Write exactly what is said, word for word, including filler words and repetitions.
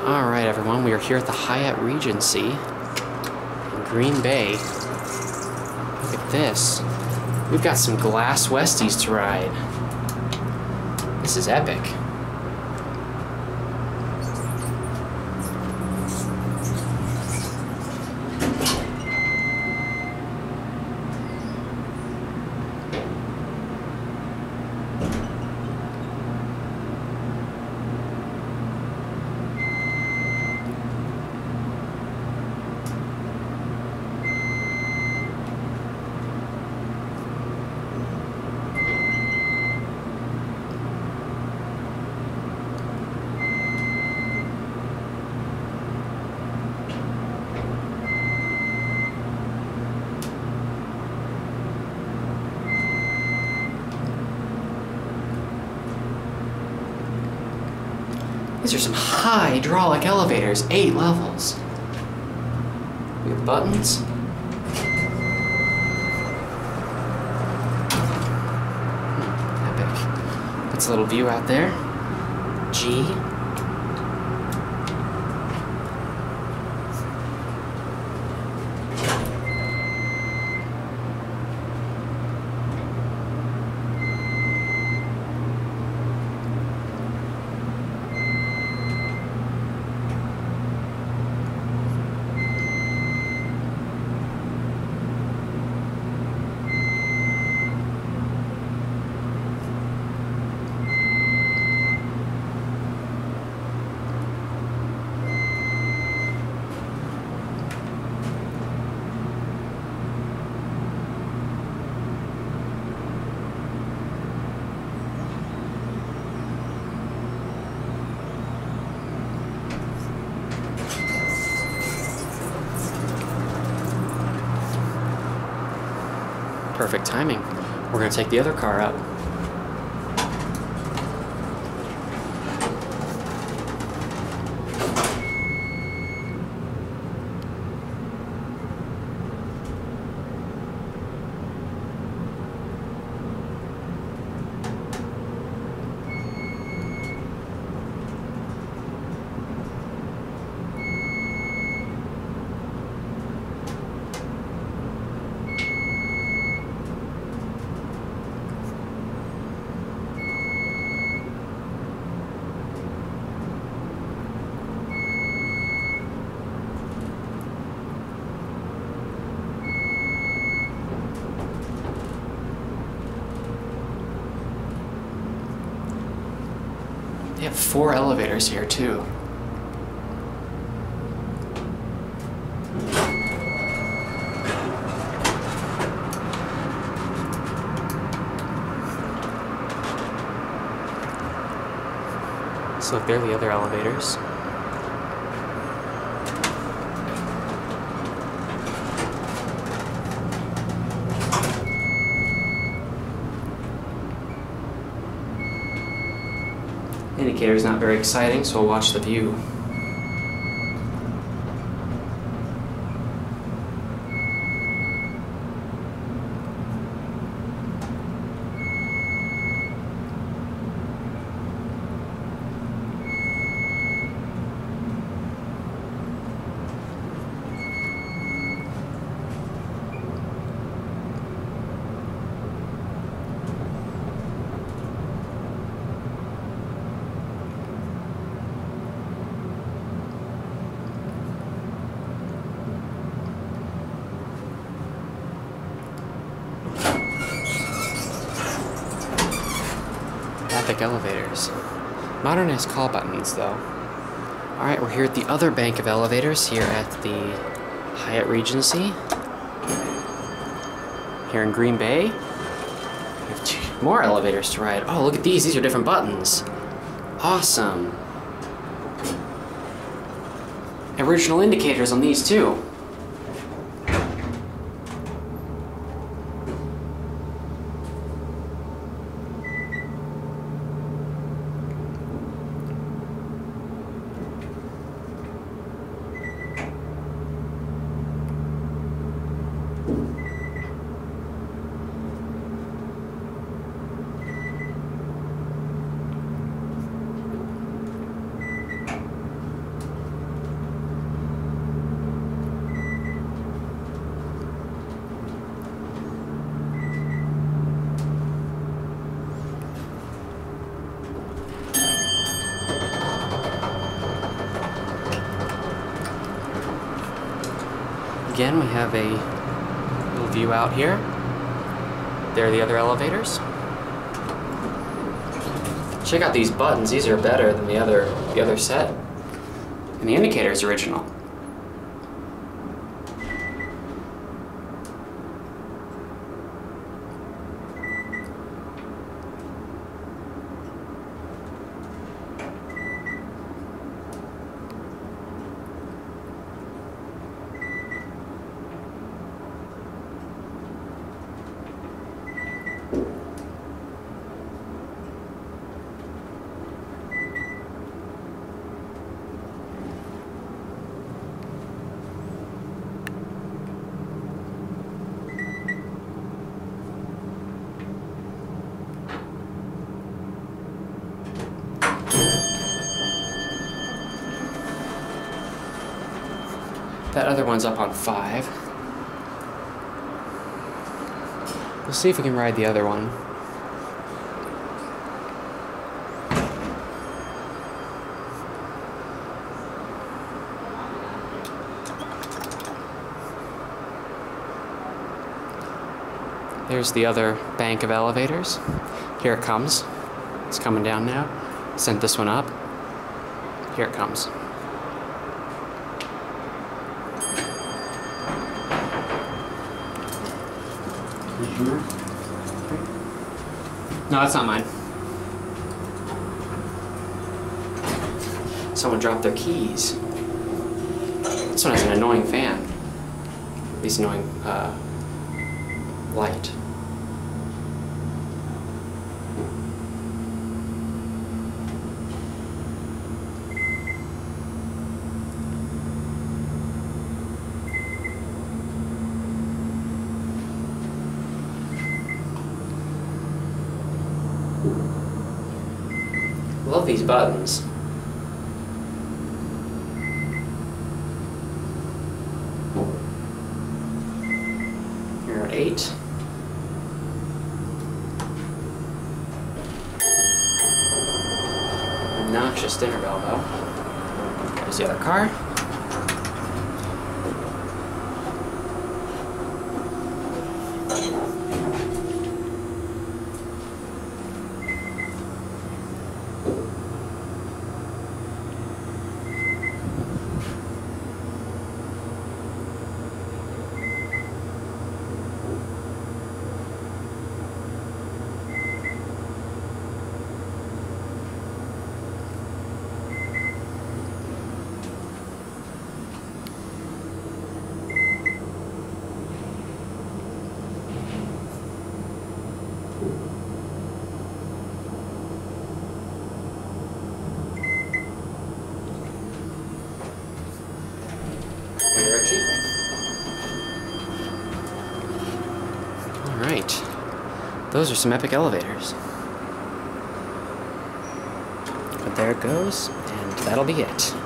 Alright everyone, we are here at the Hyatt Regency in Green Bay. Look at this. We've got some glass Westies to ride. This is epic. These are some hydraulic elevators, eight levels. We have buttons. Hmm, epic. That's a little view out there. G. Perfect timing. We're going to take the other car up. They have four elevators here, too. So they're the other elevators. Indicator's not very exciting, so we'll watch the view. Epic elevators. Modernized call buttons, though. Alright, we're here at the other bank of elevators here at the Hyatt Regency. Here in Green Bay. We have two more elevators to ride. Oh, look at these. These are different buttons. Awesome. Original indicators on these, too. again, we have a little view out here. There are the other elevators. Check out these buttons. These are better than the other the other set. And the indicator is original. That other one's up on five. We'll see if we can ride the other one. There's the other bank of elevators. Here it comes. It's coming down now. Sent this one up. Here it comes. No, that's not mine. Someone dropped their keys. This one has an annoying fan. At least annoying uh, light. Love these buttons. You're at eight. Obnoxious dinner bell though. There's the other car. Alright, those are some epic elevators. But there it goes, and that'll be it.